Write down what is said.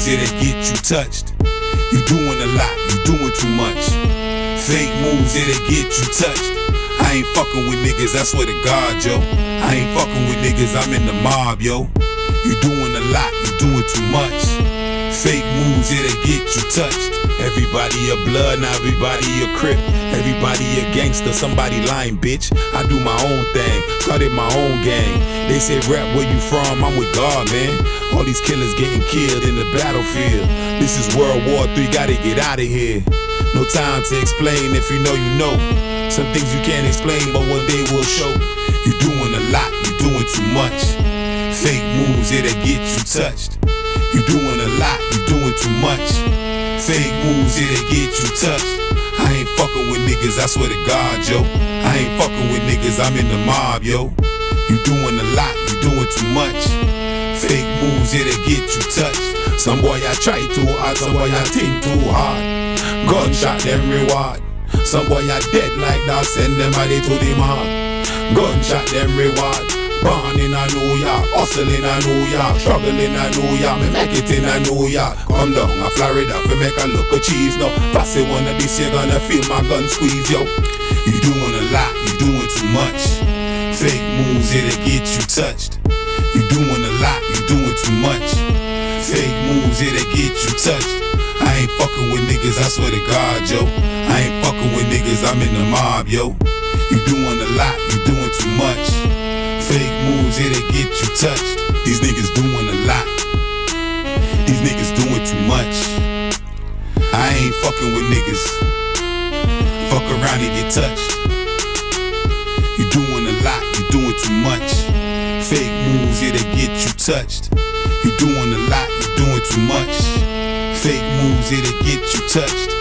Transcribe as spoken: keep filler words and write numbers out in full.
it'll get you touched. You doing a lot, you doing too much. Fake moves, it'll get you touched. I ain't fucking with niggas, I swear to God, yo. I ain't fucking with niggas, I'm in the mob, yo. You doing a lot, you doing too much. Fake moves, it'll get you touched. Everybody a blood, now everybody a crip. Everybody a gangster, somebody lying, bitch. I do my own thing, got it my own gang. They say rap where you from, I'm with God, man. All these killers getting killed in the battlefield. This is World War Three, gotta get out of here. No time to explain, if you know, you know. Some things you can't explain, but one day will show. You doing a lot, you doing too much. Fake moves, it'll get you touched. You doing a lot, you doing too much. Fake moves, it'll get you touched. I ain't fucking with niggas, I swear to God, yo. I ain't fucking with niggas, I'm in the mob, yo. You doing a lot, you doing too much. Fake moves, it'll get you touched. Some boy I try too hard, some boy I think too hard. Gunshot them reward. Some boy I dead like that, send them a day to the mark. Gunshot them reward. Born in a New York, hustle in a New York, struggle in a New York, me make it in a New York. Come down a Florida for make a look of cheese now. Fassy one of this, you're gonna feel my gun squeeze, yo. You doing a lot, you doing too much. Fake moves, it'll get you touched. You doing a lot, you doing too much. Fake moves, it'll get you touched. I ain't fucking with niggas, I swear to God, yo. I ain't fucking with niggas, I'm in the mob, yo. You doing a lot, you doing too much. Fake moves, it'll get you touched. These niggas doing a lot. These niggas doing too much. I ain't fucking with niggas. Fuck around and get touched. You doing a lot, you doing too much. Fake moves, it'll get you touched. You doing a lot, you doing too much. Fake moves, it'll get you touched.